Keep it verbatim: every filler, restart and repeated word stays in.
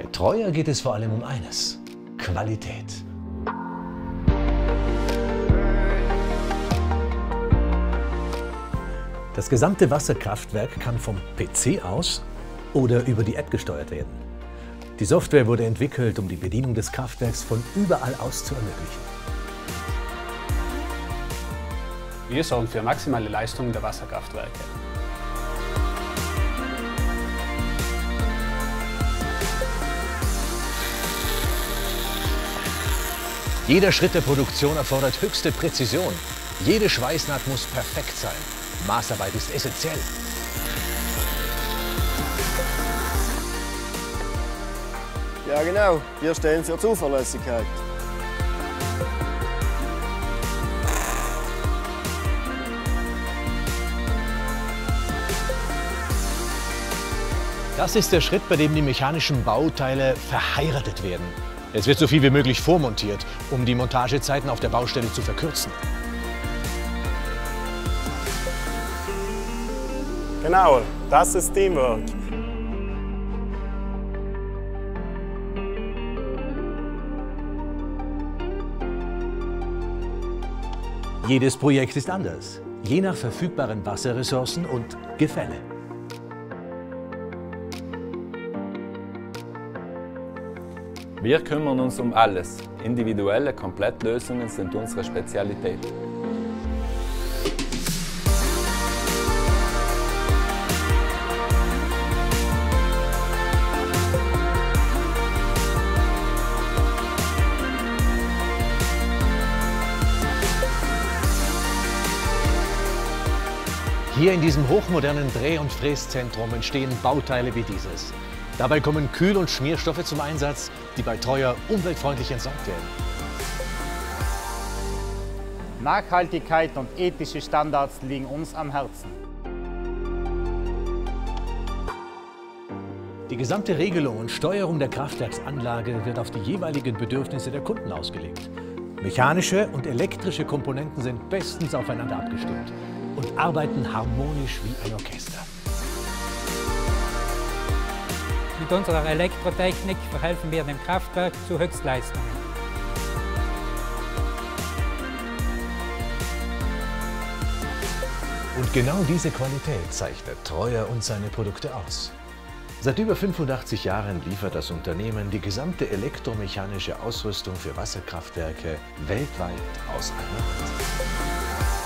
Bei Treuer geht es vor allem um eines: Qualität. Das gesamte Wasserkraftwerk kann vom P C aus oder über die App gesteuert werden. Die Software wurde entwickelt, um die Bedienung des Kraftwerks von überall aus zu ermöglichen. Wir sorgen für maximale Leistung der Wasserkraftwerke. Jeder Schritt der Produktion erfordert höchste Präzision. Jede Schweißnaht muss perfekt sein. Maßarbeit ist essentiell. Ja genau, wir stehen für Zuverlässigkeit. Das ist der Schritt, bei dem die mechanischen Bauteile verheiratet werden. Es wird so viel wie möglich vormontiert, um die Montagezeiten auf der Baustelle zu verkürzen. Genau, das ist Teamwork. Jedes Projekt ist anders, je nach verfügbaren Wasserressourcen und Gefälle. Wir kümmern uns um alles. Individuelle Komplettlösungen sind unsere Spezialität. Hier in diesem hochmodernen Dreh- und Fräszentrum entstehen Bauteile wie dieses. Dabei kommen Kühl- und Schmierstoffe zum Einsatz, die bei Treuer umweltfreundlich entsorgt werden. Nachhaltigkeit und ethische Standards liegen uns am Herzen. Die gesamte Regelung und Steuerung der Kraftwerksanlage wird auf die jeweiligen Bedürfnisse der Kunden ausgelegt. Mechanische und elektrische Komponenten sind bestens aufeinander abgestimmt und arbeiten harmonisch wie ein Orchester. Mit unserer Elektrotechnik verhelfen wir dem Kraftwerk zu Höchstleistungen. Und genau diese Qualität zeichnet Treuer und seine Produkte aus. Seit über fünfundachtzig Jahren liefert das Unternehmen die gesamte elektromechanische Ausrüstung für Wasserkraftwerke weltweit aus einer Hand.